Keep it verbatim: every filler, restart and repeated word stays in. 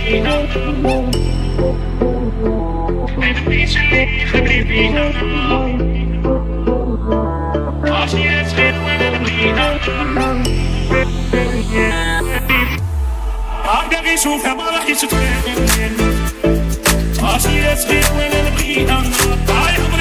فيها مانبغيش اللي يخبري فيها عاشية صغير وانا نبغيها هكذا غير شوفها ما راح يشوفها عاشية صغير وانا نبغيها